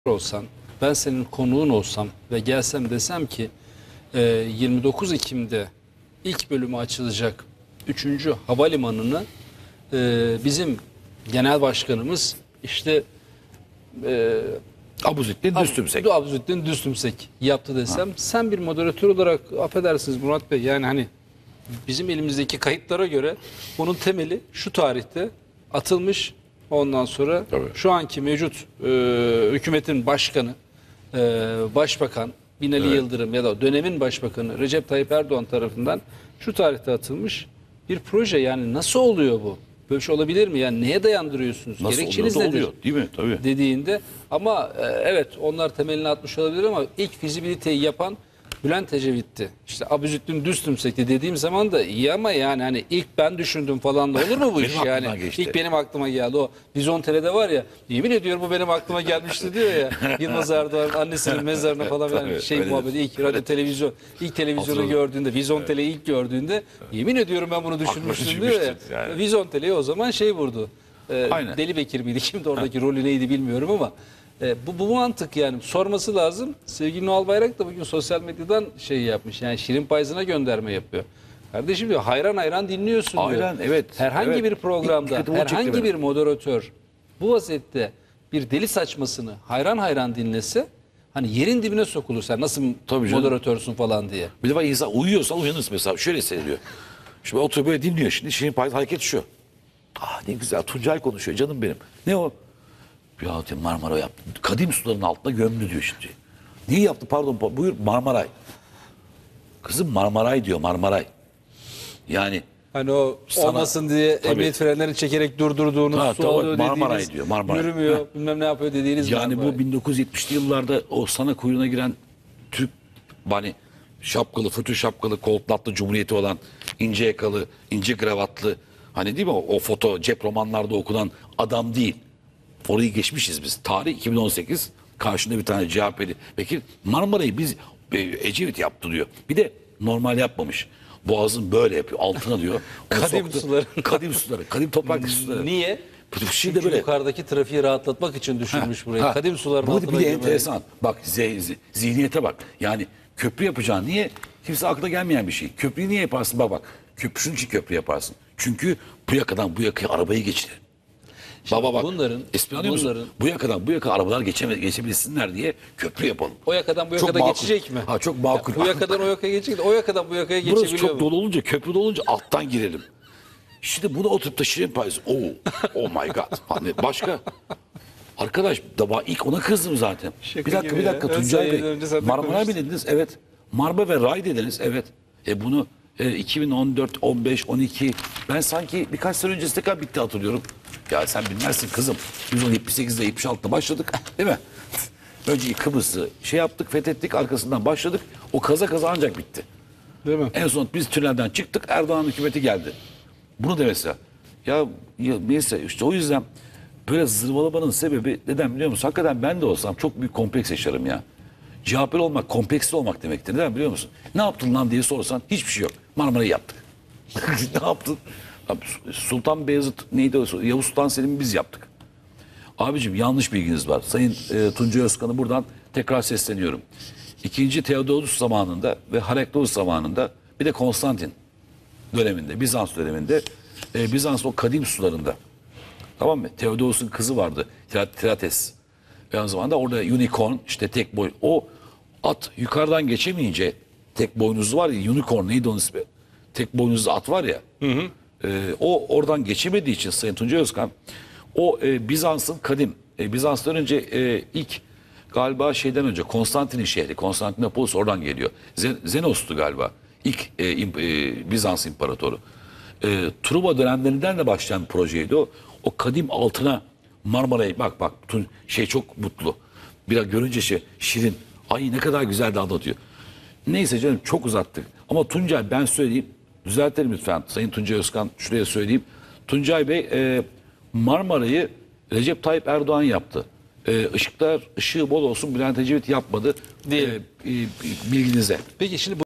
olsan, ben senin konuğun olsam ve gelsem desem ki 29 Ekim'de ilk bölümü açılacak 3. havalimanını bizim genel başkanımız işte Abuzittin Düstümsek. Abuzittin Düstümsek yaptı desem, sen bir moderatör olarak affedersiniz Murat Bey, yani hani bizim elimizdeki kayıtlara göre bunun temeli şu tarihte atılmış. Ondan sonra Tabii. şu anki mevcut hükümetin başkanı, başbakan Binali Yıldırım ya da dönemin başbakanı Recep Tayyip Erdoğan tarafından şu tarihte atılmış bir proje. Yani nasıl oluyor bu? Böyle bir şey olabilir mi? Yani neye dayandırıyorsunuz? Nasıl Gerekçeniz oluyor da nedir? oluyor, değil mi? Tabii. Dediğinde ama evet, onlar temelini atmış olabilir ama ilk fizibiliteyi yapan Bülent Ecevit'ti. İşte Abuzittin Düstümsek'ti dediğim zaman da iyi ama yani hani ilk ben düşündüm falan da olur mu bu iş Benim yani? aklımdan geçti. İlk benim aklıma geldi. O Vizontele'de var ya, yemin ediyorum bu benim aklıma gelmişti diyor ya. Yılmaz Erdoğan annesinin mezarına falan Tabii, şey öyledir. muhabbeti, ilk radyo televizyon, ilk televizyonu Hatırladım. gördüğünde, Vizontele'yi ilk gördüğünde yemin ediyorum ben bunu düşünmüştüm diyor ya. düşünmüştür yani. Vizontele'yi o zaman şey vurdu. Aynen. Deli Bekir miydi? Kimdi oradaki rolü neydi bilmiyorum ama bu mantık yani sorması lazım. Sevgili Noel Bayrak da bugün sosyal medyadan şey yapmış. Yani Şirin Payızı'na gönderme yapıyor. Kardeşim diyor, hayran hayran dinliyorsun diyor. Aynen, evet. Herhangi Evet. bir programda Dikkatimi herhangi çekti bir moderatör bu vaziyette bir deli saçmasını hayran hayran dinlese, hani yerin dibine sokulur, sen nasıl Tabii canım. moderatörsün falan diye. Bir defa insan uyuyorsa uyanırsın mesela. Şöyle seyrediyor. Şimdi oturup böyle dinliyor şimdi. Şirin Payız hareket şu. Ah ne güzel, Tuncay konuşuyor canım benim. Ne o? Ya diyor, Marmara yaptı. Kadim suların altında gömdü diyor şimdi. Niye yaptı pardon buyur, Marmaray. Kızım Marmaray diyor, Marmaray. Yani Hani o Sana- olmasın diye Tabii. emniyet frenlerini çekerek durdurduğunuz, Ha, su tabii, alıyor Marmaray dediğiniz, diyor, Marmaray. yürümüyor, bilmem ne yapıyor dediğiniz yani Marmaray. bu 1970'li yıllarda o sana kuyruğuna giren Türk hani şapkalı, fötür şapkalı, koltlatlı cumhuriyeti olan ince yakalı, ince kravatlı, hani değil mi o foto cep romanlarda okunan adam değil. Orayı geçmişiz biz. Tarih 2018. Karşında bir tane CHP'li vekil Marmara'yı biz Ecevit yaptı diyor. Bir de normal yapmamış. Boğazın böyle yapıyor. Altına diyor. Onu Kadim soktu. suları. Kadim suları. Kadim toprak suları. Niye? Şimdi Çünkü böyle. yukarıdaki trafiği rahatlatmak için düşünmüş buraya. Ha, Kadim suların bu altına bir de girmeyi. enteresan. Bak zihniyete bak. Yani köprü yapacağın niye? Kimse aklına gelmeyen bir şey. Köprüyü niye yaparsın? Bak. Köprünün için köprü yaparsın. Çünkü bu yakadan bu yakaya arabayı geçirir. Baba bak. Espri anlıyor musun? Bu yakadan bu yaka arabalar geçebilsinler diye köprü yapalım. O yakadan bu Çok yakada makul. geçecek mi? Ha, çok makul. Bu yakadan o yakaya geçecek de o yakadan bu yakaya Burası geçebiliyor çok mu? dolu olunca, köprü dolu olunca alttan girelim. Şimdi bunu oturup da Şirin Payız. Oh my god. Hani başka. Arkadaş da ilk ona kızdım zaten. Şaka bir dakika gibi bir dakika ya. Tuncay Önce Bey. sen de Marmara konuştun. mı dediniz? Evet. Marmara ve Ray dediniz. Evet. Bunu 2014, 15, 12 ben sanki birkaç sene öncesi tekrar bitti hatırlıyorum. Ya sen bilmezsin kızım. Biz onu 78'de 76'da başladık. Değil mi? Önce Kıbrıs'ı şey yaptık, fethettik. Arkasından başladık. O kaza ancak bitti. Değil mi? En son biz tünelden çıktık. Erdoğan hükümeti geldi. Bunu da mesela. Ya neyse işte o yüzden böyle zırvalamanın sebebi neden biliyor musun? Hakikaten ben de olsam çok büyük kompleks yaşarım ya. CHP'li olmak kompleksli olmak demektir. Neden biliyor musun? Ne yaptın lan diye sorsan hiçbir şey yok. Marmara'yı yaptık. Ne yaptın? Abi, Sultan Beyazıt neydi o? Yavuz Sultan Selim'i biz yaptık. Abicim yanlış bilginiz var. Sayın Tuncay Özkan'ı buradan tekrar sesleniyorum. İkinci Theodosius zamanında ve Herakleios zamanında bir de Konstantin döneminde, Bizans döneminde Bizans'ın o kadim sularında, tamam mı? Theodosius'un kızı vardı. Tirates. Ve aynı zamanda orada unicorn, işte tek boy. O at yukarıdan geçemeyince tek boynuzlu var ya, unicorn neydi onun ismi? Tek boynuzlu at var ya. O oradan geçemediği için Sayın Tuncay Özkan o Bizans'ın kadim Bizans'tan önce ilk galiba şeyden önce Konstantin'in şehri Konstantinopolis oradan geliyor. Zenos'tu galiba ilk Bizans imparatoru. Truva dönemlerinden de başlayan bir projeydi o. O kadim altına Marmara'yı bak şey çok mutlu. Biraz görünce Şirin ay ne kadar güzel de anlatıyor. Neyse canım çok uzattık. Ama Tuncay ben söyleyeyim düzeltelim lütfen. Sayın Tuncay Özkan şuraya söyleyeyim. Tuncay Bey Marmara'yı Recep Tayyip Erdoğan yaptı. Işığı bol olsun Bülent Ecevit yapmadı. Diyelim. Bilginize. Peki şimdi